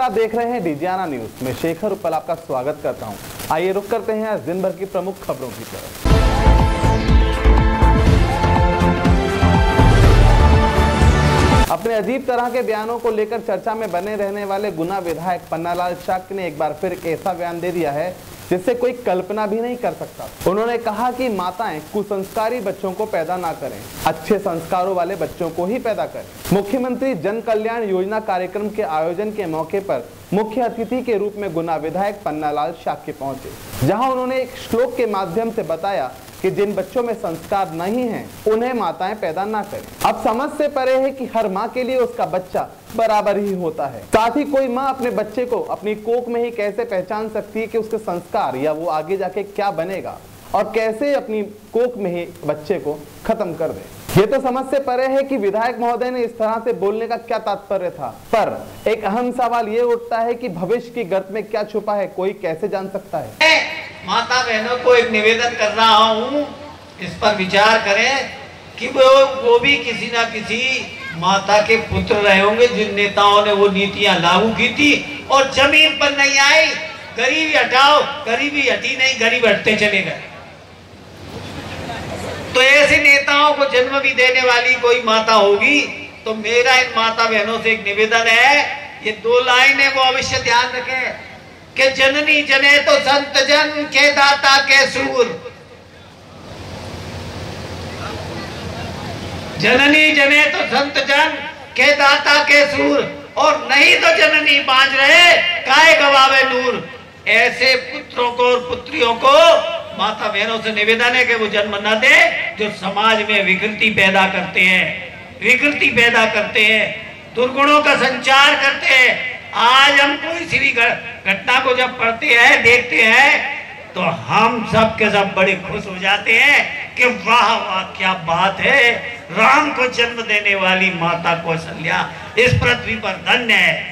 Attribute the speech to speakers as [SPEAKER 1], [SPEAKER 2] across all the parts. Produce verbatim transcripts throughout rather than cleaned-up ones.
[SPEAKER 1] आप देख रहे हैं डिजियाना न्यूज में शेखर उपल आपका स्वागत करता हूं। आइए रुक करते हैं आज दिन भर की प्रमुख खबरों की तरफ। अपने अजीब तरह के बयानों को लेकर चर्चा में बने रहने वाले गुना विधायक पन्नालाल शाक्य ने एक बार फिर एक ऐसा बयान दे दिया है जिससे कोई कल्पना भी नहीं कर सकता। उन्होंने कहा कि माताएं कुसंस्कारी बच्चों को पैदा ना करें, अच्छे संस्कारों वाले बच्चों को ही पैदा करें। मुख्यमंत्री जन कल्याण योजना कार्यक्रम के आयोजन के मौके पर मुख्य अतिथि के रूप में गुना विधायक पन्नालाल शाक्य पहुंचे, जहां उन्होंने एक श्लोक के माध्यम से बताया कि जिन बच्चों में संस्कार नहीं हैं, उन्हें माताएं पैदा ना करें। अब समझ से परे है कि हर माँ के लिए उसका बच्चा बराबर ही होता है। साथ ही कोई माँ अपने बच्चे को अपनी कोख में ही कैसे पहचान सकती है कि उसके संस्कार या वो आगे जाके क्या बनेगा और कैसे अपनी कोख में ही बच्चे को खत्म कर दे। ये तो समझ से परे है कि विधायक महोदय ने इस तरह से बोलने का क्या तात्पर्य था। पर एक अहम सवाल ये उठता है कि भविष्य की गर्त में क्या छुपा है, कोई कैसे जान सकता है।
[SPEAKER 2] माता बहनों को एक निवेदन कर रहा हूँ, इस पर विचार करें कि वो वो भी किसी ना किसी माता के पुत्र रहे होंगे जिन नेताओं ने वो नीतियां लागू की थी और जमीन पर नहीं आई। गरीबी हटाओ, गरीबी हटी नहीं, गरीब हटते चले गए। तो ऐसे नेताओं को जन्म भी देने वाली कोई माता होगी तो मेरा इन माता बहनों से एक निवेदन है, ये दो लाइन है वो अवश्य ध्यान रखें कि जननी जने तो संत जन के दाता के सूर, जननी जने तो संत जन के दाता के सूर, और नहीं तो जननी बांझ रहे काहे गवावे नूर। ऐसे पुत्रों को और पुत्रियों को माता बहनों से निवेदन है कि वो जन्म न दे जो समाज में विकृति पैदा करते हैं, विकृति पैदा करते हैं, दुर्गुणों का संचार करते हैं। आज हम कोई सी भी घटना को जब पढ़ते हैं, देखते हैं, तो हम सब के सब बड़े खुश हो जाते हैं कि वाह वाह क्या बात है, राम को जन्म देने वाली माता कौशल्या इस पृथ्वी पर धन्य है।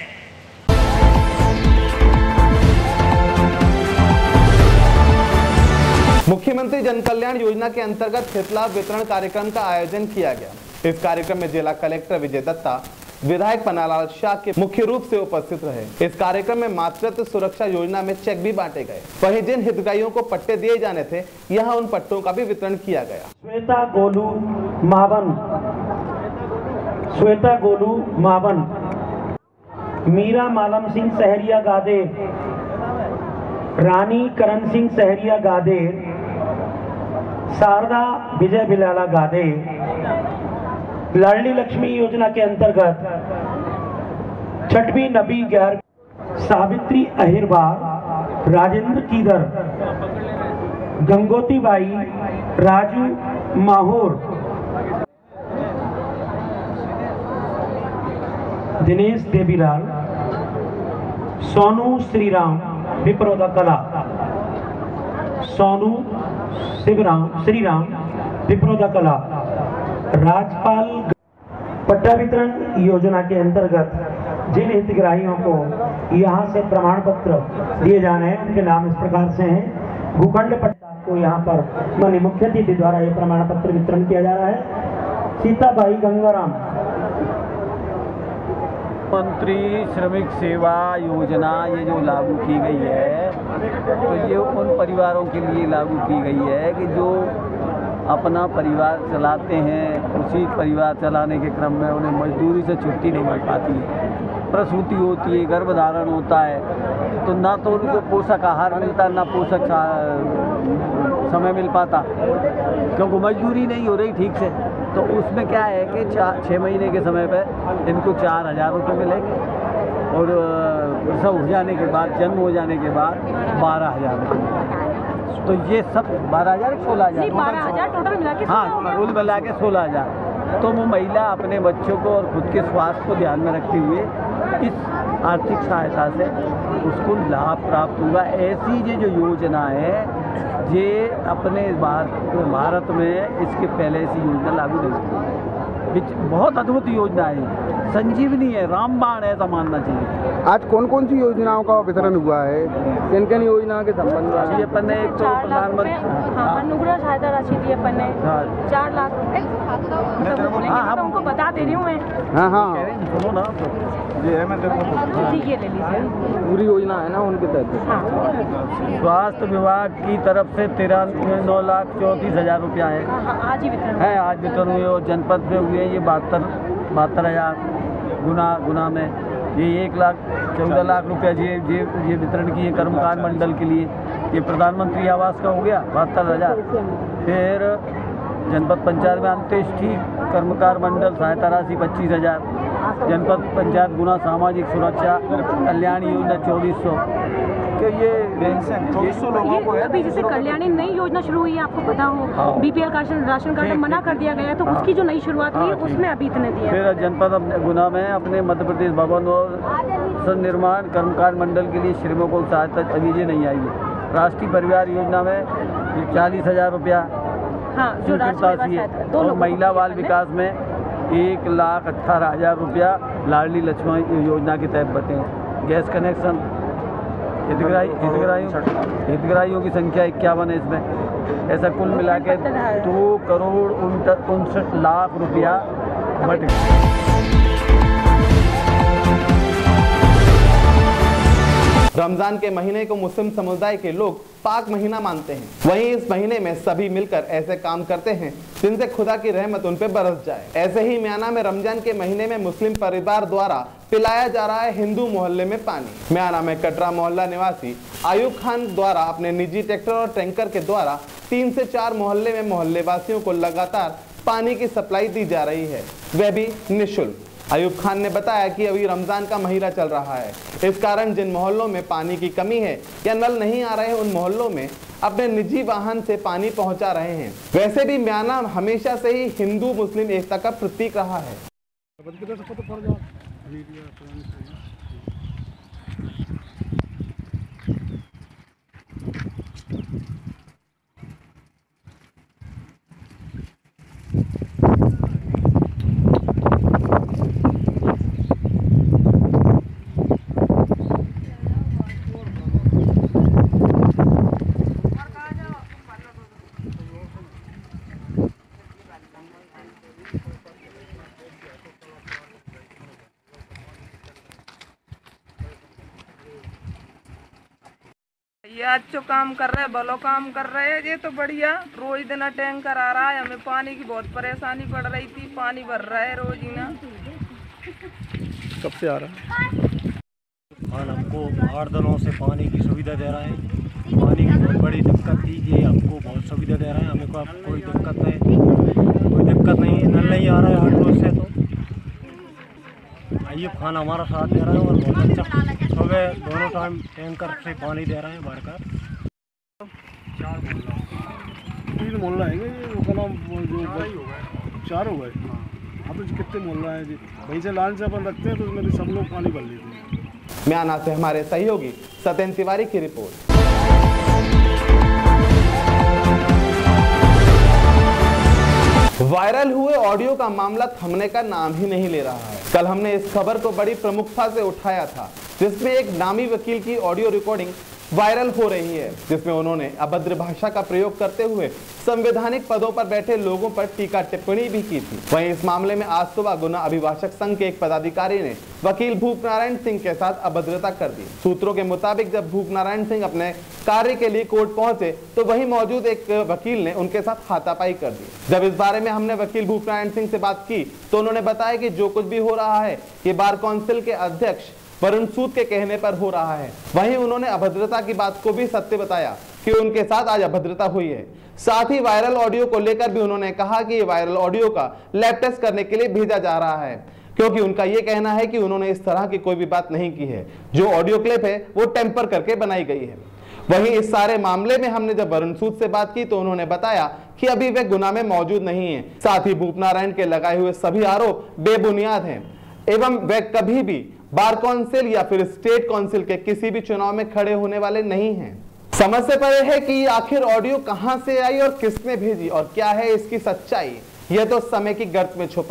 [SPEAKER 1] मुख्यमंत्री जन कल्याण योजना के अंतर्गत हितलाभ वितरण कार्यक्रम का आयोजन किया गया। इस कार्यक्रम में जिला कलेक्टर विजय दत्ता, विधायक पन्नालाल शाक्य मुख्य रूप से उपस्थित रहे। इस कार्यक्रम में मातृत्व सुरक्षा योजना में चेक भी बांटे गए। वहीं जिन हितग्राहियों को पट्टे दिए जाने थे, यहां उन पट्टों का भी वितरण किया गया।
[SPEAKER 3] श्वेता गोलू मावन, श्वेता गोलू मावन, मीरा मालम सिंह सहरिया गादे, रानी करण सिंह सहरिया गादे, शारदा विजय बिलाला गादे। लाडली लक्ष्मी योजना के अंतर्गत छठवीं नबी गैर सावित्री अहिरबार, राजेंद्र कीदर, गंगोती बाई, राजू माहौर, दिनेश देवीलाल, सोनू श्रीराम विप्रोदा कला, सोनू शिवराम श्रीराम विप्रोदा कला। राजपाल पट्टा वितरण योजना के अंतर्गत जिन हितग्राहियों को यहाँ से प्रमाण पत्र दिए जाने हैं, उनके नाम इस प्रकार से हैं। भूखंड पट्टा को यहाँ पर माननीय मुख्य अतिथि द्वारा ये प्रमाण पत्र वितरण किया जा रहा है। सीताबाई गंगाराम।
[SPEAKER 4] मंत्री श्रमिक सेवा योजना ये जो लागू की गई है, तो ये उन परिवारों के लिए लागू की गई है कि जो अपना परिवार चलाते हैं, उसी परिवार चलाने के क्रम में उन्हें मजदूरी से छुट्टी नहीं मिल पाती है, प्रसूति होती है, गर्भधारण होता है, तो ना तो उनको पोषक आहार मिलता, ना पोषक समय मिल पाता, क्योंकि मजदूरी नहीं हो रही ठीक से। तो उसमें क्या है कि चार छः महीने के समय पर इनको चार हज़ार रुपये मिलेंगे और प्रसव हो जाने के बाद, जन्म हो जाने के बाद बारह हज़ार रुपये। तो ये सब बारह हज़ार सोलह हज़ार
[SPEAKER 5] बारह हज़ार टोटल मिला के,
[SPEAKER 4] हाँ कुल मिला के सोलह हज़ार। तो वो महिला अपने बच्चों को और खुद के स्वास्थ्य को ध्यान में रखते हुए इस आर्थिक सहायता से उसको लाभ प्राप्त हुआ। ऐसी ये जो योजना है, ये अपने भारत भारत में इसके पहले ऐसी योजना लागू नहीं हुई। बहुत अद्भुत योजना है। संजीवनी है, रामबाण है, ऐसा मानना चाहिए।
[SPEAKER 5] आज कौन कौन सी योजनाओं का वितरण हुआ है, किन किन योजना के संबंध में?
[SPEAKER 4] ये अपन ने एक तो प्रधानमंत्री
[SPEAKER 6] अनुग्रह सहायता राशि दी अपन ने चार लाख रुपए, तो उनको बता दे रही हूँ मैं।
[SPEAKER 5] हाँ हाँ
[SPEAKER 4] सुनो ना, ये है मैं
[SPEAKER 6] ठीक है, ले लीजिए,
[SPEAKER 5] पूरी योजना है ना उनके तहत।
[SPEAKER 4] स्वास्थ्य विभाग की तरफ से तिरानवे नौ लाख चौंतीस हजार रुपया है,
[SPEAKER 6] आज ही वितरण
[SPEAKER 4] है आज वितरण हुए और जनपद में हुए ये बहत्तर बहत्तर हजार गुना गुना में ये एक लाख चौदह लाख रुपया ये ये ये वितरण किए कर्मकार मंडल के लिए। ये प्रधानमंत्री आवास का हो गया बहत्तर हजार। फिर जनपद पंचायत में अंत्येष्टि कर्मकार मंडल सहायता राशि पच्चीस हजार। जनपद पंचायत गुना सामाजिक सुरक्षा कल्याण योजना चौबीस सौ कि ये चौबीस सौ लोगों को है।
[SPEAKER 6] अभी जैसे कल्याणी नई योजना शुरू हुई है, आपको पता हो, बीपीएल का राशन कार्ड मना कर दिया गया, तो उसकी जो नई शुरुआत हुई है उसमें अभी इतने दिया।
[SPEAKER 4] फिर जनपद गुना में अपने मध्य प्रदेश भवन और निर्माण कर्मकार मंडल के लिए श्रमिकों को सहायता अभी ये नहीं आई है। राष्ट्रीय परिवार योजना में चालीस हजार रुपया
[SPEAKER 6] हाँ, जो राष्ट्रीय
[SPEAKER 4] है और महिला बाल विकास में एक लाख अट्ठारह हजार रुपया लाडली लक्ष्मण योजना के तहत बटे। गैस कनेक्शन हितग्राही हितग्राहियों हितग्राहियों की संख्या इक्यावन है इसमें। ऐसा कुल मिला के दो करोड़ उनसठ लाख रुपया बट गया।
[SPEAKER 1] रमजान के महीने को मुस्लिम समुदाय के लोग पाक महीना मानते हैं। वहीं इस महीने में सभी मिलकर ऐसे काम करते हैं जिनसे खुदा की रहमत उन पे बरस जाए। ऐसे ही म्याना में रमजान के महीने में मुस्लिम परिवार द्वारा पिलाया जा रहा है हिंदू मोहल्ले में पानी। म्याना में कटरा मोहल्ला निवासी आयुब खान द्वारा अपने निजी ट्रैक्टर और टैंकर के द्वारा तीन से चार मोहल्ले में मोहल्ले वासियों को लगातार पानी की सप्लाई दी जा रही है, वह भी निःशुल्क। आयुब खान ने बताया कि अभी रमजान का महीना चल रहा है, इस कारण जिन मोहल्लों में पानी की कमी है या नल नहीं आ रहे हैं उन मोहल्लों में अपने निजी वाहन से पानी पहुंचा रहे हैं। वैसे भी म्याना हमेशा से ही हिंदू मुस्लिम एकता का प्रतीक रहा है।
[SPEAKER 7] ये अच्छो काम कर रहे हैं, भलो काम कर रहे हैं, ये तो बढ़िया। रोज दिन टैंकर आ रहा है, हमें पानी की बहुत परेशानी पड़ रही थी, पानी भर रहा है रोज ही ना।
[SPEAKER 5] कब से आ रहा है?
[SPEAKER 8] खान हमको आठ दिनों से पानी की सुविधा दे रहा है। पानी की बहुत बड़ी दिक्कत थी, ये हमको बहुत सुविधा दे रहा है, हमें को कोई दिक्कत नहीं कोई दिक्कत नहीं नल नहीं आ रहा है आठ रोज से। तो आइए खाना हमारा साथ दे रहा है और बहुत अच्छा सुबह दोनों टाइम टैंकर से पानी दे रहे हैं भरकर।
[SPEAKER 5] चार मोहल्ला तीन मोहल्ला है ये वो नाम जो चार हो गए। हाँ तो कितने मोहल्ला है जी, वहीं से लाइन से अपन रखते हैं तो उसमें भी सब लोग पानी भर लेते हैं।
[SPEAKER 1] म्याना से हमारे सहयोगी सत्येंद्र तिवारी की रिपोर्ट। वायरल हुए ऑडियो का मामला थमने का नाम ही नहीं ले रहा है। कल हमने इस खबर को बड़ी प्रमुखता से उठाया था, जिसमें एक नामी वकील की ऑडियो रिकॉर्डिंग वायरल हो रही है, जिसमें उन्होंने अभद्र भाषा का प्रयोग करते हुए संवैधानिक पदों पर बैठे लोगों पर टीका टिप्पणी भी की थी। वहीं इस मामले में आज सुबह गुना अभिभाषक संघ के एक पदाधिकारी ने वकील भूप नारायण सिंह के साथ अभद्रता कर दी। सूत्रों के मुताबिक जब भूप नारायण सिंह अपने कार्य के लिए कोर्ट पहुंचे तो वहीं मौजूद एक वकील ने उनके साथ हाथापाई कर दी। जब इस बारे में हमने वकील भूप नारायण सिंह से बात की तो उन्होंने बताया कि जो कुछ भी हो रहा है ये बार काउंसिल के अध्यक्ष वरुण सूद के कहने पर हो रहा है। वहीं उन्होंने अभद्रता की बात को भी सत्य बताया कि उनके साथ आज अभद्रता हुई है। साथ ही वायरल ऑडियो को लेकर भी उन्होंने कहा कि ये वायरल ऑडियो का लैब टेस्ट करने के लिए भेजा जा रहा है, क्योंकि उनका ये कहना है कि उन्होंने इस तरह की कोई भी बात नहीं की है। जो ऑडियो क्लिप है वो टेम्पर करके बनाई गई है। वहीं इस सारे मामले में हमने जब वरुण सूद से बात की तो उन्होंने बताया कि अभी वे गुना में मौजूद नहीं है। साथ ही भूप नारायण के लगाए हुए सभी आरोप बेबुनियाद हैं एवं वे कभी भी बार काउंसिल या फिर स्टेट काउंसिल के किसी भी चुनाव में खड़े होने वाले नहीं हैं। समझ से परे है कि आखिर ऑडियो कहां से आई और किसने भेजी और क्या है इसकी सच्चाई, यह तो समय की गर्त में छुपा है।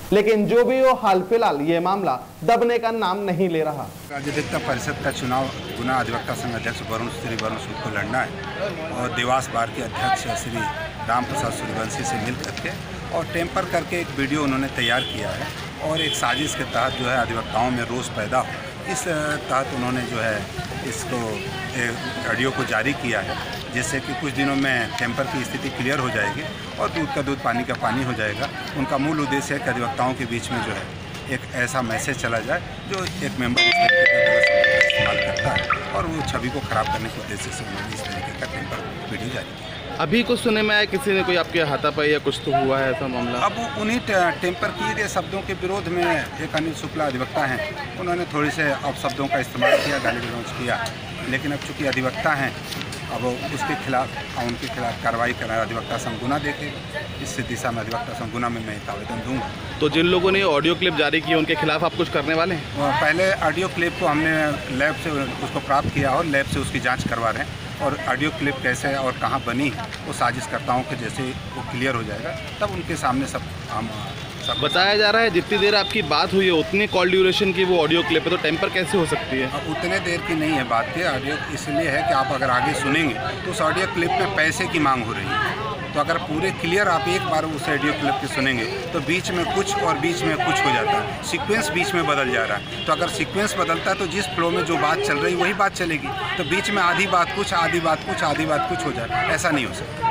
[SPEAKER 1] लेकिन जो भी हो, हाल फिलहाल ये मामला दबने का नाम नहीं ले रहा।
[SPEAKER 9] राज्य अधिवक्ता परिषद का चुनाव गुना अधिवक्ता संघ अध्यक्ष वरुण श्री वरुण सूद को लड़ना है और देवास बार के अध्यक्ष श्री राम प्रसाद सूर्यवंशी से मिल करके और टेम्पर करके एक वीडियो उन्होंने तैयार किया है और एक साजिश के तहत जो है अधिवक्ताओं में रोष पैदा हो, इस तहत उन्होंने जो है इसको ऑडियो को जारी किया है, जिससे कि कुछ दिनों में टेम्पर की स्थिति क्लियर हो जाएगी और दूध का दूध पानी का पानी हो जाएगा। उनका मूल उद्देश्य है कि अधिवक्ताओं के बीच में जो है एक ऐसा मैसेज चला जाए जो एक मेंबर इस तरीके का इस्तेमाल करता है और वो छवि को खराब करने के उद्देश्य से उन्होंने इस तरीके का टेम्पर वीडियो जारी किया।
[SPEAKER 1] अभी कुछ सुनने में आया किसी ने कोई आपके हाथापाई या कुछ तो हुआ है ऐसा मामला?
[SPEAKER 9] अब उन्हीं टेम्पर किए गए शब्दों के विरोध में एक अनिल शुक्ला अधिवक्ता हैं, उन्होंने थोड़े से अपशब्दों का इस्तेमाल किया, गाली गलौज किया, लेकिन अब चूँकि अधिवक्ता हैं अब उसके खिलाफ उनके खिलाफ कार्रवाई करना अधिवक्ता संघ गुना देखे। इस दिशा में अधिवक्ता संघ गुना में मैं एक आवेदन दूंगा।
[SPEAKER 1] तो जिन लोगों ने ऑडियो क्लिप जारी की उनके खिलाफ आप कुछ करने वाले हैं?
[SPEAKER 9] पहले ऑडियो क्लिप को हमने लैब से उसको प्राप्त किया और लैब से उसकी जांच करवा रहे हैं और ऑडियो क्लिप कैसे और कहाँ बनी वो साजिशकर्ताओं के जैसे वो क्लियर हो जाएगा तब उनके सामने सब हम सब
[SPEAKER 1] बताया जा रहा है। जितनी देर आपकी बात हुई है उतनी कॉल ड्यूरेशन की वो ऑडियो क्लिप है, तो टेम्पर कैसे हो सकती है?
[SPEAKER 9] उतने देर की नहीं है बात की। ऑडियो इसलिए है कि आप अगर आगे सुनेंगे तो उस ऑडियो क्लिप में पैसे की मांग हो रही है, तो अगर पूरे क्लियर आप एक बार उस ऑडियो क्लिप की सुनेंगे तो बीच में कुछ और बीच में कुछ हो जाता है, सीक्वेंस बीच में बदल जा रहा है। तो अगर सीक्वेंस बदलता है तो जिस फ्लो में जो बात चल रही वही बात चलेगी, तो बीच में आधी बात कुछ आधी बात कुछ आधी बात कुछ हो जाए, ऐसा नहीं हो सकता।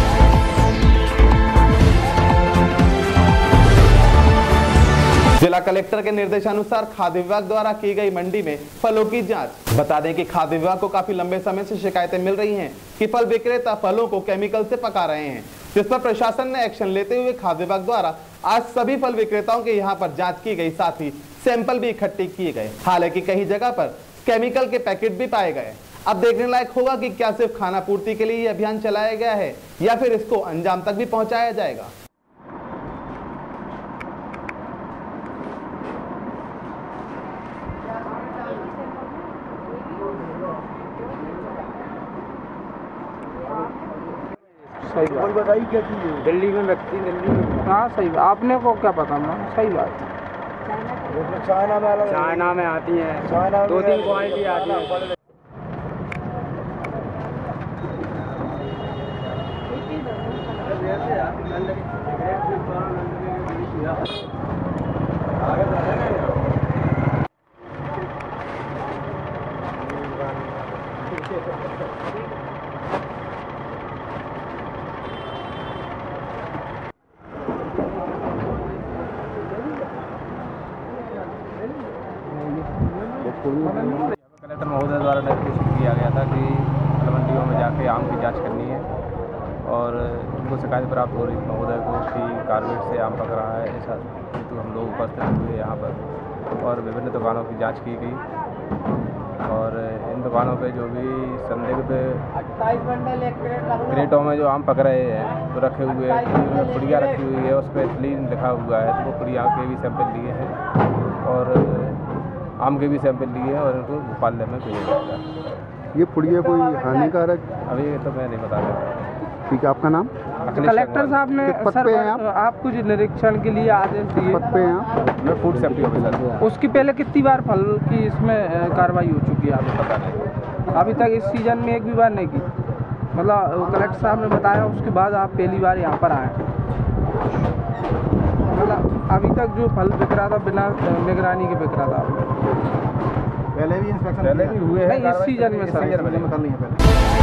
[SPEAKER 1] जिला कलेक्टर के निर्देशानुसार खाद्य विभाग द्वारा की गई मंडी में फलों की जांच। बता दें कि खाद्य विभाग को काफी लंबे समय से शिकायतें मिल रही हैं कि फल विक्रेता फलों को केमिकल से पका रहे हैं, जिस पर प्रशासन ने एक्शन लेते हुए खाद्य विभाग द्वारा आज सभी फल विक्रेताओं के यहां पर जांच की गई, साथ ही सैंपल भी इकट्ठे किए गए। हालांकि कई जगह पर केमिकल के पैकेट भी पाए गए। अब देखने लायक होगा कि क्या सिर्फ खाना पूर्ति के लिए ये अभियान चलाया गया है या फिर इसको अंजाम तक भी पहुंचाया जाएगा।
[SPEAKER 10] सही बात बताइए क्या चीज़ है? दिल्ली में व्यक्ति दिल्ली में हाँ सही बात। आपने को क्या पता ना? सही बात। चाइना में चाइना में आती हैं, दो तीन क्वालिटी आती है।
[SPEAKER 11] कलेक्टर महोदय द्वारा निर्देशित किया गया था कि फल मंडियों में जाके आम की जांच करनी है और उनको शिकायत प्राप्त हो रही महोदय को कि कार्बेट से आम पक रहा है, ऐसा तो हम लोग उपस्थित हुए यहाँ पर और विभिन्न दुकानों की जांच की गई और इन दुकानों पे जो भी संदिग्ध क्रेटों में जो आम पक रहे हैं तो रखे हुए हैं, पुड़िया रखी हुई है, उस पर एथिलीन लिखा हुआ है, तो वो पुड़िया के भी सैंपल लिए हैं और आम के भी सैंपल लिए हैं और इनको भोपाल में भेजा जाएगा।
[SPEAKER 12] ये पुड़िया कोई हानिकारक?
[SPEAKER 11] अभी तो मैं नहीं बता रहा।
[SPEAKER 12] ठीक है, आपका नाम?
[SPEAKER 10] कलेक्टर साहब ने सर
[SPEAKER 12] पे हैं आप?
[SPEAKER 10] आप कुछ निरीक्षण के लिए आदेश दिए।
[SPEAKER 12] पद पे हैं आप?
[SPEAKER 11] मैं फूड सेफ्टी ऑफिसर।
[SPEAKER 10] उसकी पहले कितनी बार फल की इसमें कार्रवाई हो चुकी है आपको पता नहीं? अभी तक इस सीजन में एक भी बार नहीं की? मतलब कलेक्टर साहब ने बताया उसके बाद आप पहली बार यहाँ पर आए। मतलब अभी तक जो फल बिक रहा था बिना निगरानी के बिक रहा था?
[SPEAKER 12] पहले भी इंस्पेक्शन
[SPEAKER 11] पहले भी हुए हैं
[SPEAKER 10] इस सीजन में सर?
[SPEAKER 12] में कर नहीं है पहले।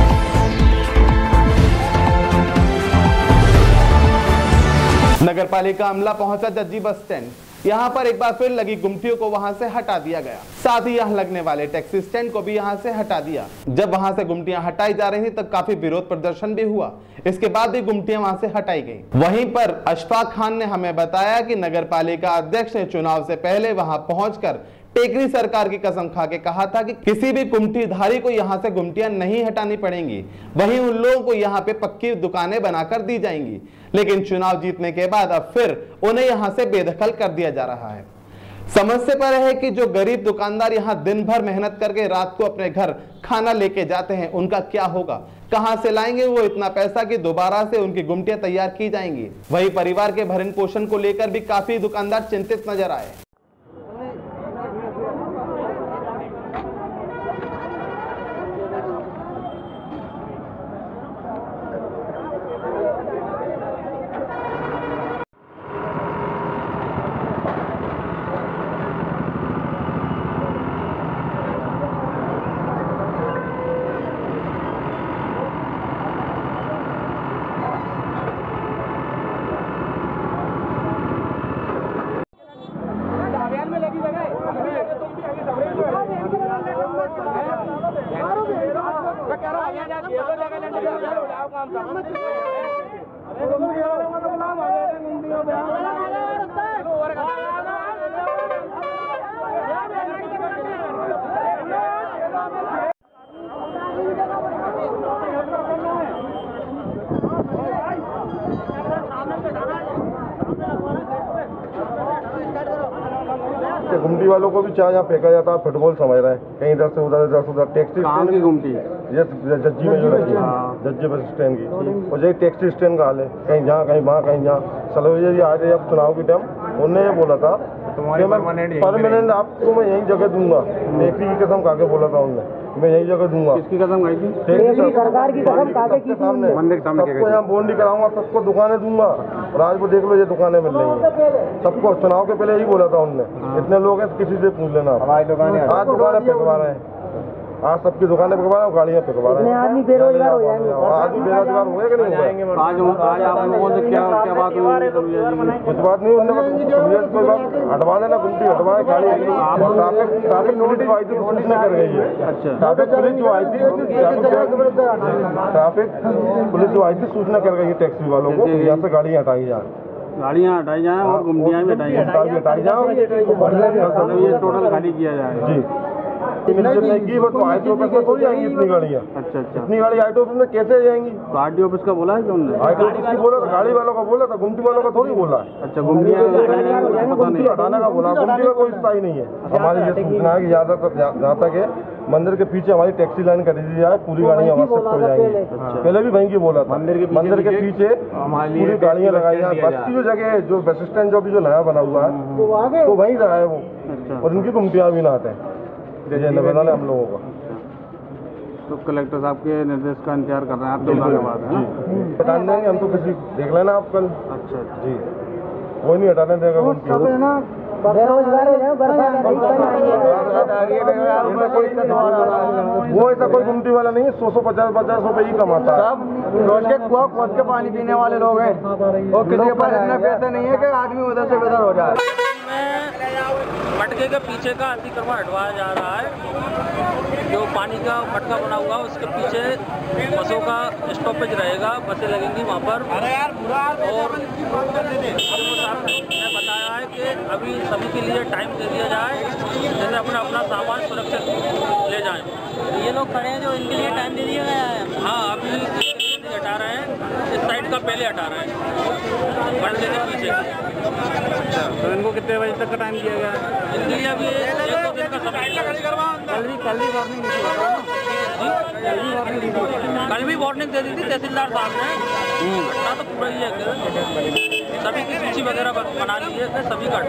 [SPEAKER 1] नगर पालिका अमला पहुंचा जज्जी बस स्टैंड। यहाँ पर एक बार फिर लगी गुमटियों को वहां से हटा दिया गया, साथ ही यहाँ लगने वाले टैक्सी स्टैंड को भी यहाँ से हटा दिया। जब वहां से गुमटियां हटाई जा रही थी तब काफी विरोध प्रदर्शन भी हुआ, इसके बाद भी गुमटियां वहां से हटाई गई। वहीं पर अशफाक खान ने हमें बताया कि नगर पालिका अध्यक्ष ने चुनाव से पहले वहां पहुंचकर टेकरी सरकार की कसम खा के कहा था कि किसी भी गुमटीधारी को यहाँ से गुमटियां नहीं हटानी पड़ेंगी, वहीं उन लोगों को यहाँ पे पक्की दुकानें बनाकर दी जाएंगी। लेकिन चुनाव जीतने के बाद अब फिर उन्हें यहाँ से बेदखल कर दिया जा रहा है। समस्या पर है कि जो गरीब दुकानदार यहाँ दिन भर मेहनत करके रात को अपने घर खाना लेके जाते हैं, उनका क्या होगा? कहां से लाएंगे वो इतना पैसा कि दोबारा से उनकी गुमटियां तैयार की जाएंगी? वही परिवार के भरण पोषण को लेकर भी काफी दुकानदार चिंतित नजर आए।
[SPEAKER 13] गुमटी वालों को भी चाय यहाँ फेंका जाता है, फुटबॉल समझ रहे हैं, कहीं इधर से उधर इधर से उधर। टैक्सी स्टैंड की गुमटी ये जज्जी में जो रखी है, जज्जी बस स्टैंड की, और यही टैक्सी स्टैंड का हाल है, कहीं जहाँ कहीं वहाँ कहीं जहाँ। सलवैया जी आ रहे अब चुनाव की टाइम, उनने ये बोला था कि मैं परमानेंट आपको मैं यही जगह दूंगा। टैक्सी की कसम खा के बोला था उनने, मैं यही जगह दूंगा। किसकी कसम खाई थी? सरकार की कसम खा के सामने, मंदिर के सामने। सबको यहाँ बोंडी कराऊंगा, सबको दुकानें दूंगा, और आज वो देख लो ये दुकानें मिल रही हैं सबको। चुनाव के पहले यही बोला था उनने। इतने लोग हैं, किसी से पूछ लेना। आज दुकानें फेंकवा रहे हैं, आज सबकी दुकानें फेंकवा रहे हैं, गाड़ियाँ फेंकवा रहे हैं। आदमी बेरोजगार हो जाएंगे, आदमी बेरोजगार हुए कि नहीं हुए? आज आज आप लोगों से क्या क्या बात हुई? कुछ बात नहीं, उन्होंने कोई बात हटवा देना, गुमटी हटवाए, गाड़ी ट्रैफिक ट्रैफिक पुलिस जो आई थी पुलिस ने कर गई है। अच्छा, ट्रैफिक पुलिस जो आई थी ट्रैफिक पुलिस जो आई थी सूचना कर गई है टैक्सी वालों को, यहाँ से गाड़ियाँ हटाई जाए, गाड़ियाँ हटाई जाए और गुमटियाँ भी हटाई जाए, हटाई जाए, ये टोटल खाली किया जाए। जी की वो तो आईटी ऑफिस में थोड़ी आएंगी इतनी गाड़ियाँ। अच्छा अच्छा, इतनी गाड़ी आईटी ऑफिस में कैसे जाएंगी? तो आरटी ऑफिस का बोला है कि उन्होंने? आईटी ऑफिस की बोला था, गाड़ी वालों का बोला था, गुमटी वालों का थोड़ी बोला है। अच्छा, गुमटी गुमटी हटाने का बोला, गुमटी का कोई स्थायी नहीं है। हमारी ये सूचना है कि ज्यादातर जहाँ तक है मंदिर के पीछे हमारी टैक्सी लाइन कर दी जाए, पूरी गाड़ियाँ वहाँ शिफ्ट हो जाएंगी। पहले भी वहीं की बोला था, मंदिर के पीछे पूरी गाड़ियाँ लगाई जाए। बस की जो जगह है, जो बस स्टैंड जो भी जो नया बना हुआ है तो वहीं लगाए वो, और इनकी गुमटियाँ भी ना हटें, ये निवेदन है हम लोगों का। तो कलेक्टर साहब के निर्देश का इंतजार कर रहे हैं आप? दो के बाद है ना हटाने देंगे हम तो, किसी देख लेना आप कल। अच्छा जी, कोई नहीं हटाने देगा गुमटी। बेरोजगार वो ऐसा कोई गुमटी वाला नहीं है, सौ सौ पचास पचास रुपए ही कमाता है। सब रोज के कुआं खोद के पानी पीने वाले लोग हैं, और किसी के पास इतना पैसा नहीं है कि आदमी उधर से उधर हो जाए।
[SPEAKER 14] मटके के पीछे का अतिक्रमण हटवाया जा रहा है, जो पानी का मटका बना हुआ है उसके पीछे बसों का स्टॉपेज रहेगा, बसें लगेंगी वहाँ पर। और साहब ने बताया है कि अभी सभी के लिए टाइम दे दिया जाए, जैसे अपना अपना सामान सुरक्षित ले जाएं। ये लोग खड़े हैं जो इनके लिए टाइम दे दिया गया है? हाँ, अभी हटा रहे हैं, इस साइड का पहले हटा रहे हैं, बढ़ने के पीछे। अच्छा, तो इनको कितने बजे तक का टाइम दिया गया है? इनके लिए अभी एक दो दिन का समय। कल भी कल भी वार्निंग कल भी वार्निंग दे दी थी तहसीलदार साहब ने। घटना तो पूरा ही है, सभी की सूची वगैरह बना ली है, सभी का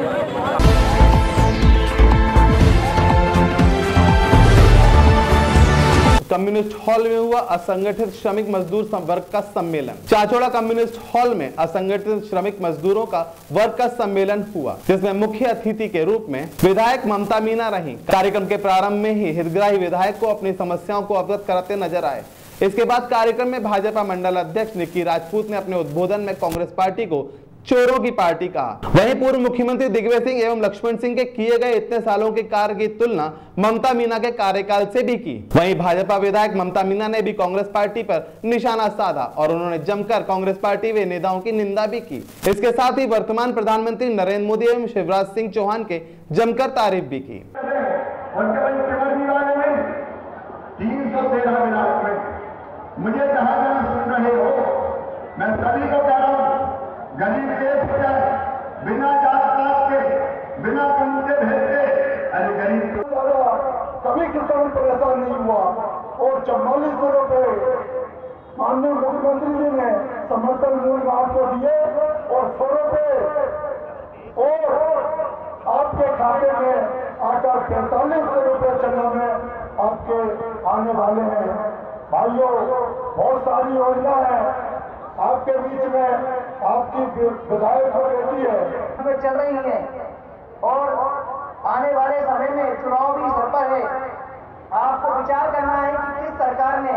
[SPEAKER 1] कम्युनिस्ट हॉल में हुआ असंगठित श्रमिक मजदूर वर्ग का सम्मेलन। चाचौड़ा कम्युनिस्ट हॉल में असंगठित श्रमिक मजदूरों का वर्ग का सम्मेलन हुआ, जिसमें मुख्य अतिथि के रूप में विधायक ममता मीना रही। कार्यक्रम के प्रारंभ में ही हितग्राही विधायक को अपनी समस्याओं को अवगत कराते नजर आए। इसके बाद कार्यक्रम में भाजपा मंडल अध्यक्ष निक्की राजपूत ने अपने उद्बोधन में कांग्रेस पार्टी को चोरों की पार्टी कहा। वहीं पूर्व मुख्यमंत्री दिग्विजय सिंह एवं लक्ष्मण सिंह के किए गए इतने सालों के कार्य की तुलना ममता मीना के कार्यकाल से भी की। वहीं भाजपा विधायक ममता मीना ने भी कांग्रेस पार्टी पर निशाना साधा और उन्होंने जमकर कांग्रेस पार्टी व नेताओं की निंदा भी की। इसके साथ ही वर्तमान प्रधानमंत्री नरेंद्र मोदी एवं शिवराज सिंह चौहान के जमकर तारीफ भी की।
[SPEAKER 15] मुझे जहां जहां सुन रहे हो, मैं सभी को कह रहा हूं, गरीब एक बिना जात पात के बिना कम के भेजते, अरे गरीब
[SPEAKER 16] कभी किसान परेशान नहीं हुआ। और चौवालीस सौ रुपए माननीय मुख्यमंत्री जी ने समर्थन मूल्य आपको दिए और सौ रुपए और आपके खाते में आकर पैंतालीस सौ रुपए चलने में आपके आने वाले हैं। भाइयों, बहुत सारी योजना है आपके बीच में, आपकी विधायक बेटी है
[SPEAKER 17] चल रही है और आने वाले समय में चुनाव भी सर पर है। आपको विचार करना है कि किस सरकार ने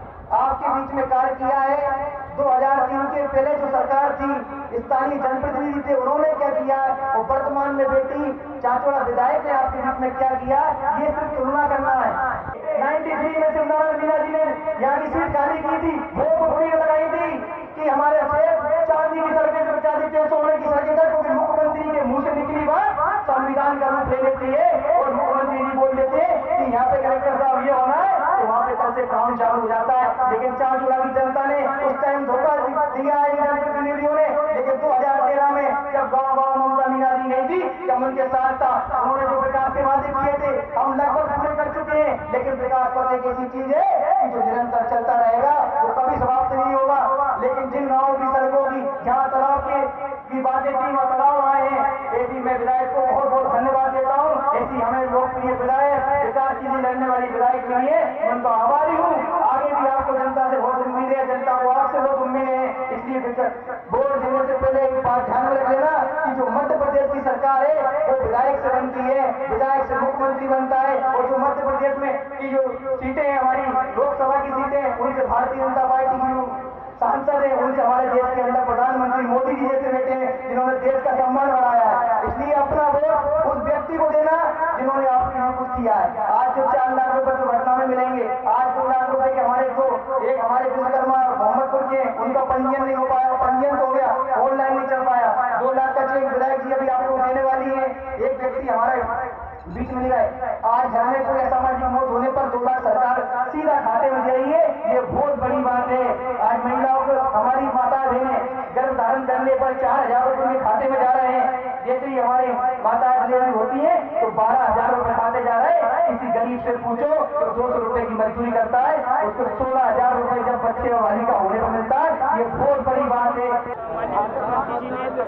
[SPEAKER 17] आपके बीच में कार्य किया है। दो हज़ार तीन के पहले जो सरकार थी, स्थानीय जनप्रतिनिधि थे, उन्होंने क्या किया और वर्तमान में बेटी चाचोड़ा विधायक ने आपके बीच में क्या किया, ये सिर्फ तुलना करना है। तिरानवे में शिवनारायण मीणा जी ने यहाँ की सीट खाली की थी, वो पुष्टि लगाई थी कि हमारे चांदी की सड़कें चांदी के सोने की सड़कें तक, क्योंकि मुख्यमंत्री के मुंह से निकली बात संविधान का रूप ले लेती है और मुख्यमंत्री जी बोल देते हैं कि यहाँ पे कलेक्टर साहब ये होना है, तो वहाँ पे कल से काम चालू हो जाता है। लेकिन चाचोड़ा की जनता ने उस टाइम धोखा दिया है जनप्रतिनिधियों ने। लेकिन दो हजार तेरह में जब गाँव गाँव ममता मीणा जी गई थी, जब उनके साथ था, उन्होंने जो विकास के वादे किए थे हम लगभग पूरे कर चुके हैं। लेकिन विकास पथ एक ऐसी चीज है कि जो निरंतर चलता रहेगा, वो कभी समाप्त नहीं होगा। लेकिन जिन गाँवों की सड़कों की जहाँ तालाब के की बातें थी, वहाँ तालाब आए हैं, ऐसी मैं विधायक को बहुत बहुत धन्यवाद देता हूँ। ऐसी हमें लोकप्रिय विधायक, विकास के लिए लड़ने वाली विधायक मिली है, उनका आभारी हूँ। आगे भी आपको जनता से बहुत उम्मीद है, जनता को आपसे बहुत उम्मीद है। इसलिए वोट देने से पहले एक बात ध्यान में रख लेना कि जो मध्य प्रदेश की सरकार है वो विधायक से बनती है, विधायक से मुख्यमंत्री बनता है। और जो मध्य प्रदेश में की जो सीटें हैं, हमारी लोकसभा की सीटें, उनसे भारतीय जनता पार्टी की सांसद है, उनसे हमारे देश के अंदर प्रधानमंत्री मोदी जी जैसे बैठे हैं, जिन्होंने देश का सम्मान बढ़ाया है। इसलिए अपना वोट उस व्यक्ति को देना जिन्होंने आपके लिए कुछ किया है। आज जो चार लाख रुपए दुर्घटना में मिलेंगे, आज दो लाख रुपए के हमारे दो एक हमारे विश्वकर्मा मोहम्मदपुर के, उनका पंजीयन नहीं हो पाया, पंजीयन तो हो गया, ऑनलाइन नहीं चल पाया। दो लाख का चेक विधायक जी अभी आपको देने वाली है। एक व्यक्ति हमारे बीच में नहीं रहे, आज घर में कोई असामाजिक मौत होने पर दो लाख सरकार सीधा खाते में दे रही है, ये बहुत बड़ी बात है। आज महिलाओं को, हमारी माता बहनें गर्भ धारण करने पर चार हजार रुपए में खाते में जा रहे हैं। जैसे ही हमारी माता डिलीवरी होती है तो बारह हजार रुपए खाते जा रहे हैं। किसी गरीब से पूछो तो दो सौ रुपए की मजदूरी करता है, उसको सोलह हजार रुपए जब बच्चे और बालिका होने पर मिलता है, ये बहुत बड़ी बात है।
[SPEAKER 6] मुख्यमंत्री जी ने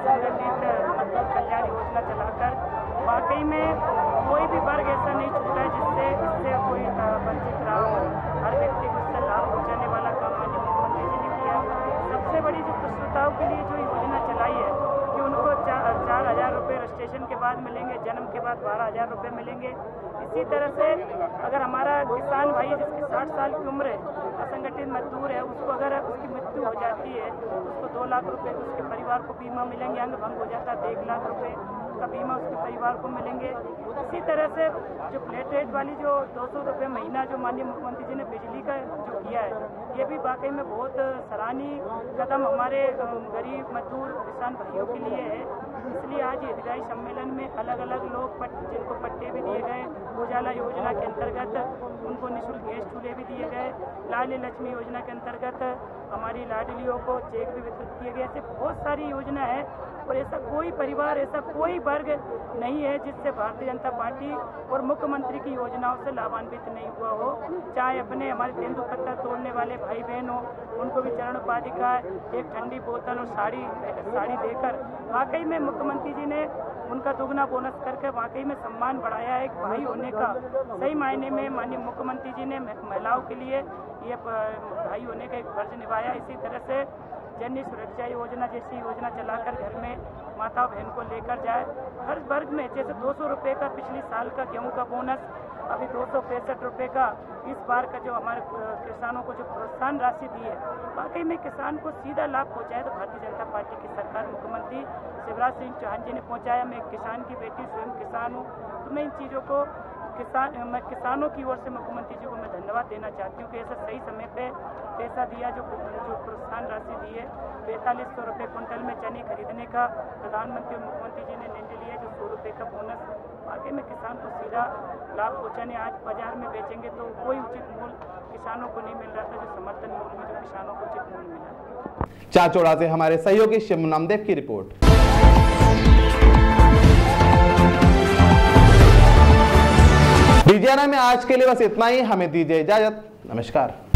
[SPEAKER 6] संगठित कल्याण योजना चलाकर वाकई में कोई भी वर्ग ऐसा नहीं छूटा है जिससे इससे कोई वंचित रहा हो। हर व्यक्ति को इससे लाभ पहुँचाने वाला काम माननीय मुख्यमंत्री जी ने किया। सबसे बड़ी जो प्रसूताओं के लिए जो योजना चलाई है कि उनको चार चार हजार रुपये रजिस्ट्रेशन के बाद मिलेंगे, जन्म के बाद बारह हजार रुपये मिलेंगे। इसी तरह से अगर हमारा किसान भाई जिसकी साठ साल की उम्र है, असंगठित मजदूर है, उसको अगर उसकी मृत्यु हो जाती है तो उसको दो लाख रुपए उसके परिवार को बीमा मिलेंगे। अंग भंग हो जाता है तो एक लाख रुपए का बीमा उसके परिवार को मिलेंगे। इसी तरह से जो फ्लैट रेट वाली जो दो सौ रुपये महीना जो माननीय मुख्यमंत्री जी ने बिजली का जो किया है, ये भी वाकई में बहुत सराहनीय कदम हमारे गरीब मजदूर किसान भाइयों के लिए है। इसलिए आज हितग्राही सम्मेलन में अलग अलग लोग पट, जिनको पट्टे भी दिए गए, उजाला योजना के अंतर्गत उनको निःशुल्क गैस चूल्हे भी दिए गए, लाडली लक्ष्मी योजना के अंतर्गत हमारी लाडलियों को चेक भी वितरित किए गए। ऐसे बहुत सारी योजना है और ऐसा कोई परिवार, ऐसा कोई वर्ग नहीं है जिससे भारतीय जनता पार्टी और मुख्यमंत्री की योजनाओं से लाभान्वित नहीं हुआ हो। चाहे अपने हमारे तेंदुपत्ता तोड़ने वाले भाई बहन हो, उनको भी चरण उपाधिका, एक ठंडी बोतल और साड़ी साड़ी देकर वाकई में मुख्यमंत्री जी ने उनका दुगना बोनस करके वाकई में सम्मान बढ़ाया है। एक भाई होने का सही मायने में माननीय मुख्यमंत्री जी ने महिलाओं के लिए ये भाई होने का एक फर्ज निभाया। इसी तरह से जननी सुरक्षा योजना जैसी योजना चलाकर घर में माता बहन को लेकर जाए। हर वर्ग में जैसे दो सौ रुपये का पिछली साल का गेहूं का बोनस, अभी दो सौ पैंसठ रुपये का इस बार का जो हमारे किसानों को जो प्रोत्साहन राशि दी है, वाकई में किसान को सीधा लाभ पहुंचाए तो भारतीय जनता पार्टी की सरकार मुख्यमंत्री शिवराज सिंह चौहान जी ने पहुंचाया। मैं एक किसान की बेटी, स्वयं किसान हूँ, तो मैं इन चीज़ों को किसान मैं किसानों की ओर से मुख्यमंत्री जी को मैं धन्यवाद देना चाहती हूँ कि ऐसा सही समय पे पैसा दिया, जो जो प्रोत्साहन राशि दी है। पैंतालीस सौ रुपये कुंटल में चने खरीदने का प्रधानमंत्री और मुख्यमंत्री जी ने निर्णय लिया, जो सौ रुपये का बोनस वाकई में किसान को सीधा लाभ पहुँचाने। आज बाजार में बेचेंगे तो कोई उचित मूल्य किसानों को नहीं मिल रहा था, जो समर्थन मूल्य में जो किसानों को उचित मूल्य मिला।
[SPEAKER 1] चाचौड़ा से हमारे सहयोगी शिव नामदेव की रिपोर्ट। डीजेआरए में आज के लिए बस इतना ही, हमें दीजिए इजाजत, नमस्कार।